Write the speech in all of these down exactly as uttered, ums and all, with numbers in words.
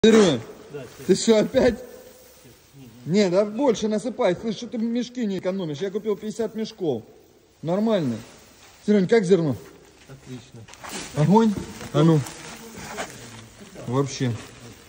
Серёг, ты что, опять? Не, да больше насыпай. Слышь, что ты мешки не экономишь? Я купил пятьдесят мешков. Нормально. Серёг, как зерно? Отлично. Огонь? А ну. Вообще.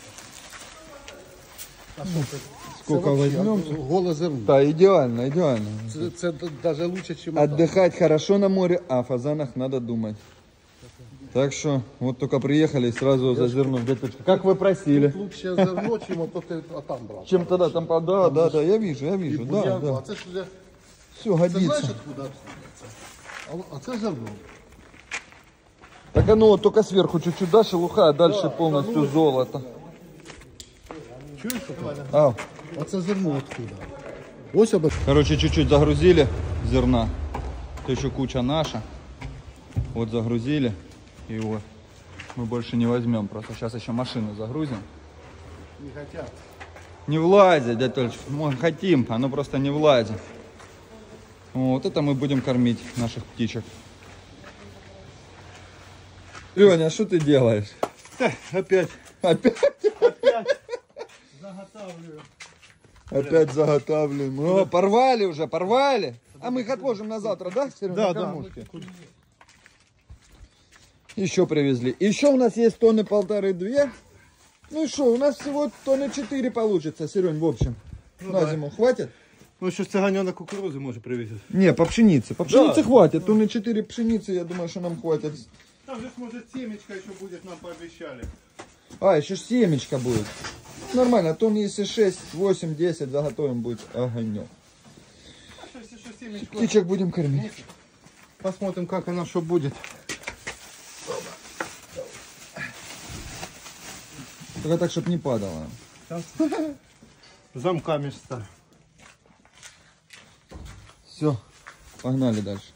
А сколько возьмем? Голое зерно. Да, идеально, идеально. Это, это даже лучше, чем отдыхать хорошо на море, а о фазанах надо думать. Так что, вот только приехали и сразу за зерно. Дядечка, как вы просили. Лучше зерно, чем вот ты а там брал. Чем тогда там, да, да, да, я вижу, я вижу, да, да. А це ж вже, Все це знаєш, годится. откуда? А, а це зерно. Так оно вот только сверху чуть-чуть, да, шелуха, а дальше полностью золото. Чуєш? А, А це зерно откуда? Ось об... короче, чуть-чуть загрузили зерна. То еще куча наша. Вот загрузили. И вот мы больше не возьмем. Просто сейчас еще машину загрузим. Не хотят. Не влазит, дядя Толич. Мы хотим, оно просто не влазит. Вот это мы будем кормить наших птичек. Леня, что ты делаешь? Опять. Опять? Опять. Заготавливаю. Опять заготавливаем. О, порвали уже, порвали. А мы их отложим на завтра, да, Серега? Да, на да. кормушке? Еще привезли. Еще у нас есть тонны полторы-две. Ну и что, у нас всего тонны четыре получится, Серень, в общем. Ну, на да. зиму хватит? Ну, еще цыганенок кукурузы может привезет. Не, по пшенице. По пшенице Да. хватит. Тонны четыре пшеницы, я думаю, что нам хватит. Там же, может, семечко еще будет, нам пообещали. А, еще ж семечко будет. Нормально, тонн если шесть, восемь, десять заготовим, будет огонек. А если еще семечко... Птичек будем кормить. Посмотрим, как она что будет. Только так, чтобы не падало. Замками ставь. Все, погнали дальше.